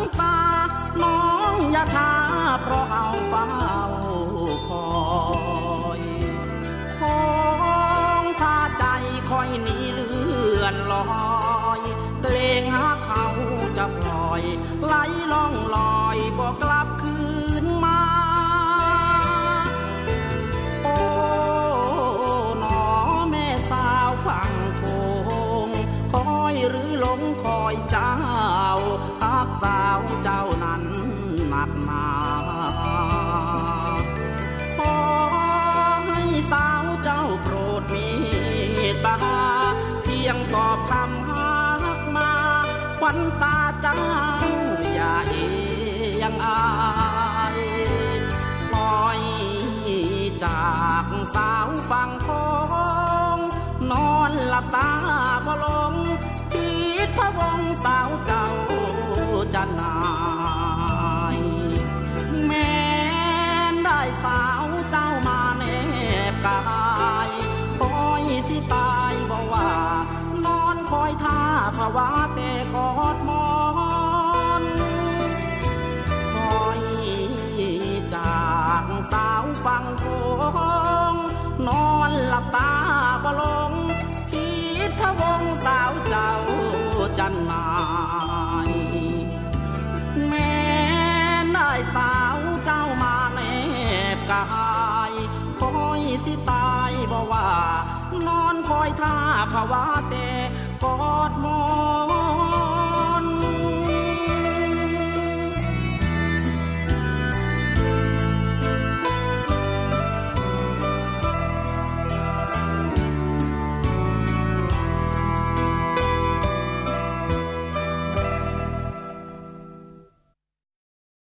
ตาน้องอย่าช้าเพราะเอาเฝ้าคอยของพาใจคอยหนีเลื่อนลอยเกรงหาเขาจะปล่อยไหลล่องลอยบอกกลับคืนมาโอ้หนอแม่สาวฝั่งโขงคอยหรือหลงคอยเจ้าฮักสาวเจ้านั้นหนักหนาขอให้สาวเจ้าโปรดเมตตาเพียงตอบคำฮักมาขวัญตาเจ้าอย่าเอียงอายคอยจากสาวฝั่งโขงนอนหลับตาบ่ลงคิดพะวงสาวเจ้าจะนายแม้ได้สาวเจ้ามาแนบกายคอยสิตายบ่ว่านอนคอยท่าภาวะแต่กอดมอนคอยจากสาวฝั่งโขงนอนหลับตาบ่ลงคิดพะวงสาวเจ้าจันนายแม้ได้สาวเจ้ามาแนบกายคอยสิตายบ่ว่านอนคอยท่าภาวะแต่